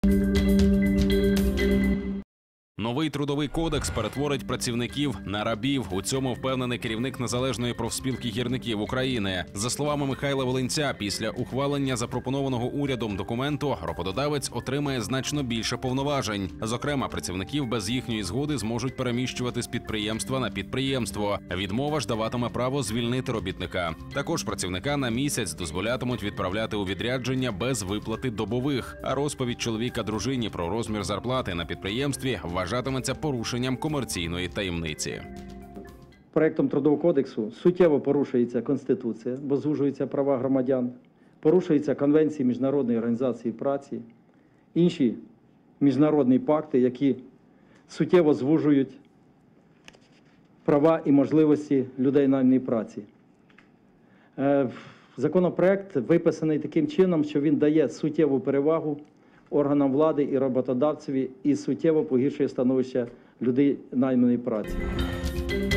Новий трудовий кодекс перетворить працівників на рабів. У цьому впевнений керівник Незалежної профспілки гірників України. За словами Михайла Волинця, після ухвалення запропонованого урядом документу роботодавець отримає значно більше повноважень. Зокрема, працівників без їхньої згоди зможуть переміщувати з підприємства на підприємство. Відмова ж даватиме право звільнити робітника. Також працівника на місяць дозволятимуть відправляти у відрядження без виплати добових. А розповідь чоловіка дружині про розмір зарплати на підприємстві вважатиметься порушенням комерційної таємниці. Проектом Трудового кодексу суттєво порушується Конституція, бо звужуються права громадян, порушуються конвенції Міжнародної організації праці, інші міжнародні пакти, які суттєво звужують права і можливості людей найманої праці. Законопроект виписаний таким чином, що він дає суттєву перевагу органам влади і роботодавцеві і суттєво погіршує становище людей найманої праці.